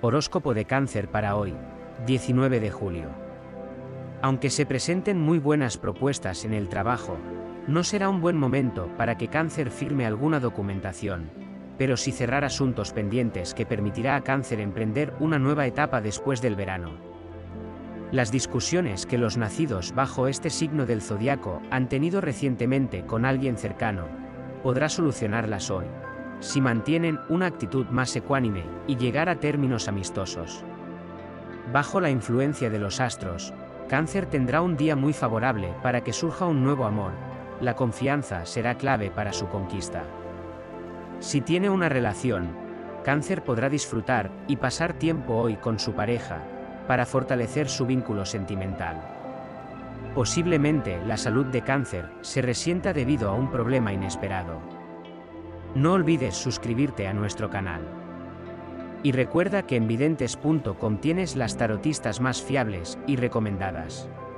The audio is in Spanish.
Horóscopo de Cáncer para hoy, 19 de julio. Aunque se presenten muy buenas propuestas en el trabajo, no será un buen momento para que Cáncer firme alguna documentación, pero sí cerrar asuntos pendientes que permitirá a Cáncer emprender una nueva etapa después del verano. Las discusiones que los nacidos bajo este signo del zodiaco han tenido recientemente con alguien cercano, podrá solucionarlas hoy, si mantienen una actitud más ecuánime y llegar a términos amistosos. Bajo la influencia de los astros, Cáncer tendrá un día muy favorable para que surja un nuevo amor. La confianza será clave para su conquista. Si tiene una relación, Cáncer podrá disfrutar y pasar tiempo hoy con su pareja, para fortalecer su vínculo sentimental. Posiblemente la salud de Cáncer se resienta debido a un problema inesperado. No olvides suscribirte a nuestro canal. Y recuerda que en videntes.com tienes las tarotistas más fiables y recomendadas.